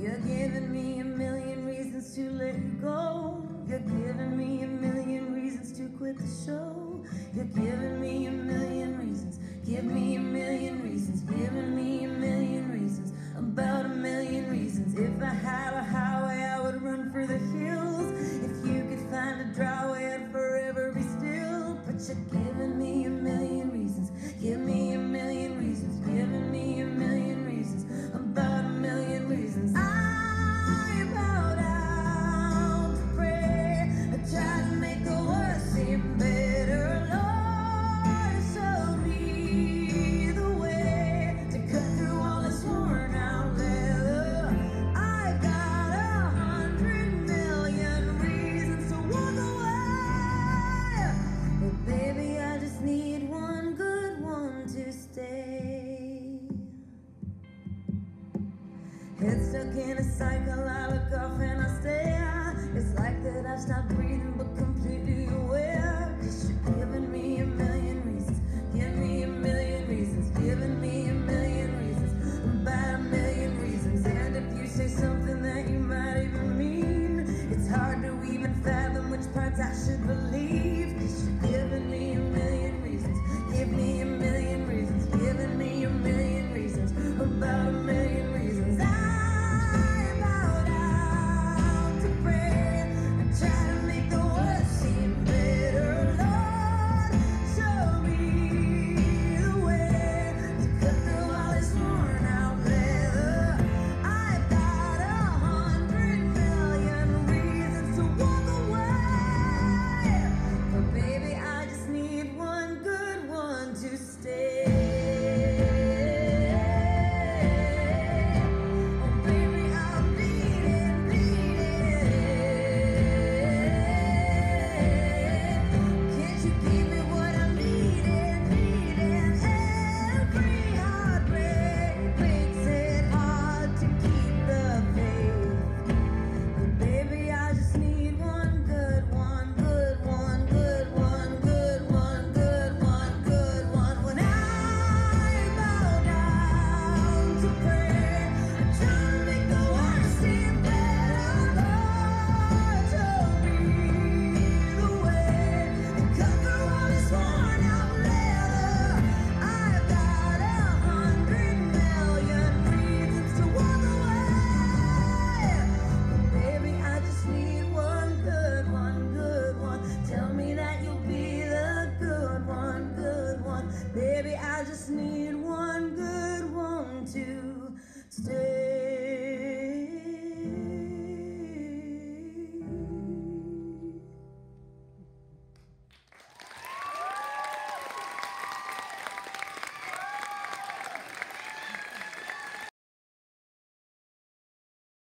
You're giving me a million reasons to let you go. You're giving me a million reasons to quit the show. You're giving me a million reasons. Give me a million reasons. Giving me a million reasons. About a million reasons. If I had a highway, I would run for the hills. If you could find a dry way, I'd forever be still. But you're giving me a million reasons. Give me a million reasons. Giving me a million reasons. About a million reasons. I bow down to pray. I try to make the worst seem better. Lord, show me the way to cut through all this worn out leather. I got 100 million reasons to walk away, but baby, I just need one good one to stay. Head stuck in a cycle, I look off and I stare. It's like that I've stopped breathing but completely aware. 'Cause you're giving me a million reasons. Give me a million reasons. Giving me a million reasons. About a million reasons. And if you say something that you might even mean, it's hard to even fathom which parts I should believe. 'Cause you're giving me a million reasons. Give me a million reasons. Giving me a million reasons. About a million